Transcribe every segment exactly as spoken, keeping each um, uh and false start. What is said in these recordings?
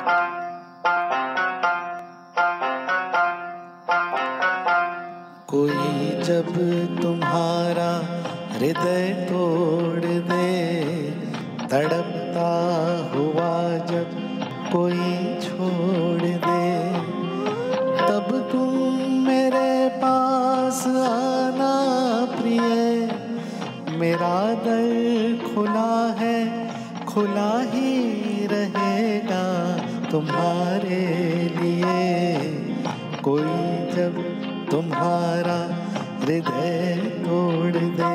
कोई जब तुम्हारा हृदय तोड़ दे, तड़पता हुआ जब कोई छोड़ दे, तब तुम मेरे पास आना प्रिय। मेरा दर खुला है, खुला ही रहेगा तुम्हारे लिए। कोई जब तुम्हारा हृदय तोड़ दे।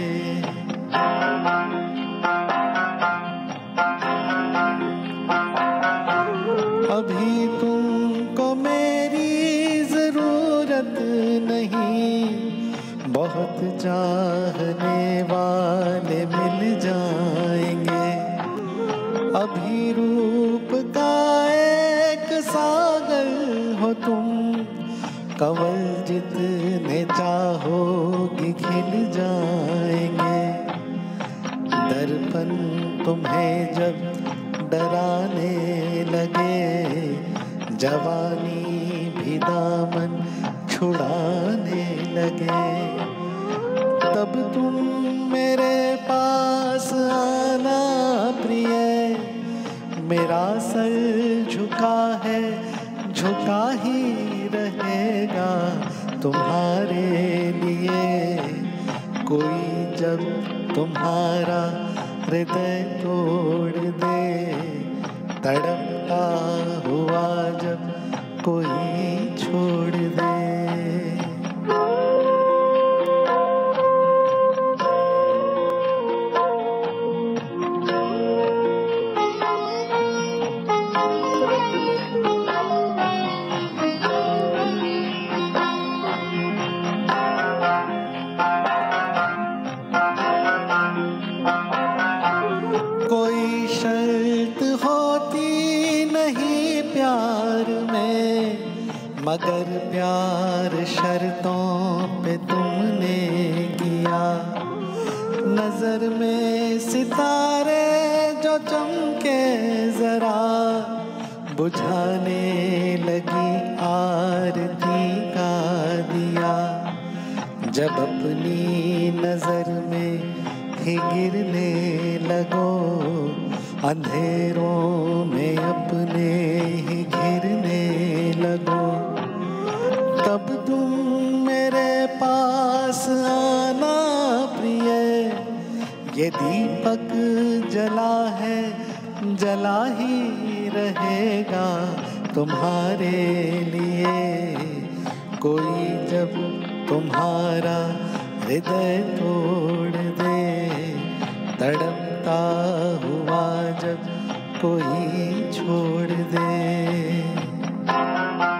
अभी तुमको मेरी जरूरत नहीं, बहुत चाहने वाले मिल जाएंगे। अभी रूप का एक सागर हो तुम, कमल जितने चाहोगी खिल जाएंगे। दर्पण तुम्हें जब डराने लगे, जवानी भी दामन छुड़ाने लगे, तब तुम मेरे पास आना प्रिय। मेरा सर झुका है, झुका ही रहेगा तुम्हारे लिए। कोई जब तुम्हारा हृदय तोड़ दे, तड़पता हुआ जब कोई छोड़ दे। कोई शर्त होती नहीं प्यार में, मगर प्यार शर्तों पे तुमने किया। नजर में सितारे जो चमके जरा, बुझाने लगी आरती का दिया। जब अपनी नजर में ही गिरने लगो, अंधेरों में अपने ही घिरने लगो, तब तुम मेरे पास आना प्रिय। ये दीपक जला है, जला ही रहेगा तुम्हारे लिए। कोई जब तुम्हारा हृदय तोड़ दे, तड़पता हुआ जब कोई छोड़ दे।